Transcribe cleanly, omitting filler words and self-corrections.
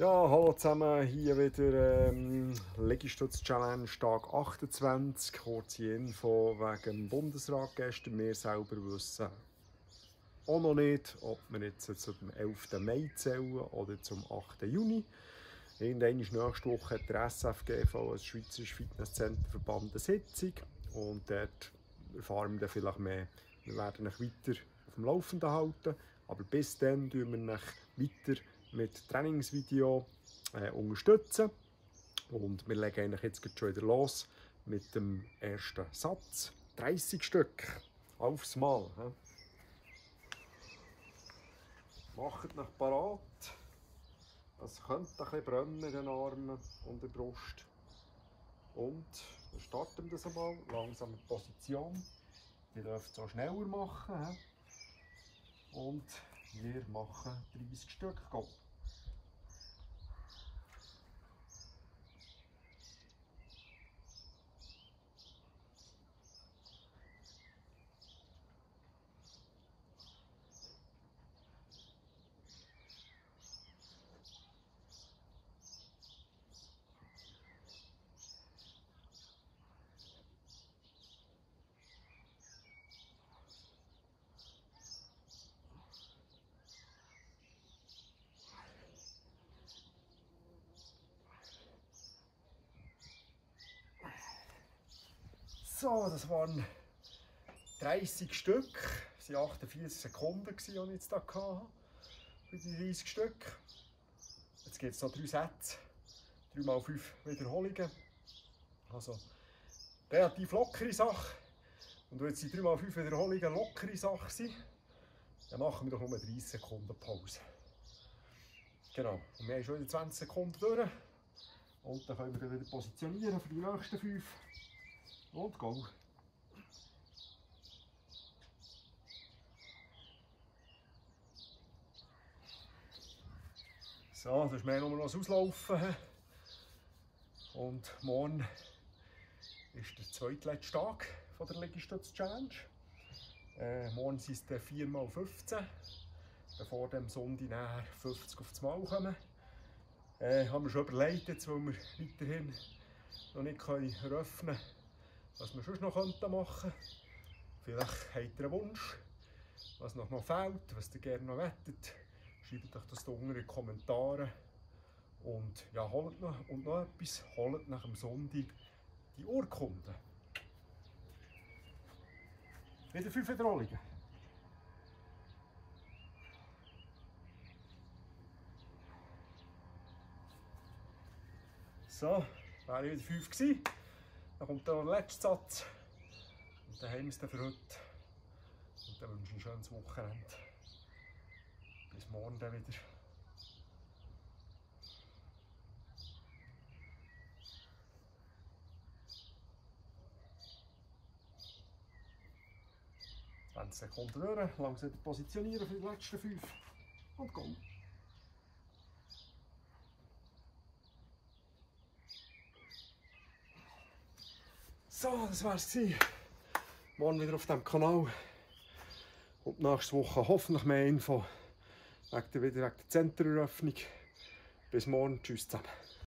Ja, hallo zusammen, hier wieder Liegestütz-Challenge Tag 28. Kurze Info wegen dem Bundesrat gestern. Wir selber wissen auch noch nicht, ob wir jetzt zum 11. Mai zählen oder zum 8. Juni. Irgendwann nächste Woche hat der SFGV, als Schweizerischer Fitnesscenterverband, eine Sitzung. Und dort erfahren wir dann vielleicht mehr. Wir werden euch weiter auf dem Laufenden halten. Aber bis dann tun wir euch weiter mit Trainingsvideo unterstützen. Und wir legen eigentlich jetzt schon wieder los mit dem ersten Satz. 30 Stück aufs Mal. Macht euch parat. Es könnte ein bisschen brennen in den Armen und der Brust. Und dann starten wir das einmal. Langsam in Position. Ihr dürft es auch schneller machen. Und wir machen 30 Stück. Go! So, das waren 30 Stück. Das waren 48 Sekunden, die ich jetzt hier hatte, für die 30 Stück. Jetzt gibt es noch 3 Sätze, 3 mal 5 Wiederholungen. Also relativ lockere Sache. Und wenn jetzt die 3 mal 5 Wiederholungen lockere Sache sind, dann machen wir doch nur 30 Sekunden Pause. Genau, und wir haben schon wieder 20 Sekunden durch. Und dann können wir wieder positionieren für die nächsten 5. Und go! So, das ist mehr nur noch das Auslaufen. Und morgen ist der zweitletzte Tag von der Liegestütz-Challenge. Morgen sind es 4 mal 15. Bevor dem Sonntag 50 auf das Mal kommen. Haben wir schon überlegt, jetzt, weil wir weiterhin noch nicht eröffnen können, was wir sonst noch machen könnten. Vielleicht habt ihr einen Wunsch, was noch fehlt, was ihr gerne noch wettet. Schreibt euch das unten in die Kommentare. Und ja, holt noch etwas, holt nach dem Sonntag die Urkunde. Wieder 5 Wiederholungen. So, wäre wieder 5 gewesen. Dann kommt dann noch der letzte Satz. Und dann haben wir es dann für heute. Und dann wünsche ich ein schönes Wochenende. Bis morgen dann wieder. Sekunden durch, langsam positionieren für die letzten 5 und go! So, das war's. Morgen wieder auf diesem Kanal. Und nächste Woche hoffentlich mehr Info wegen der Centereröffnung. Bis morgen, tschüss zusammen.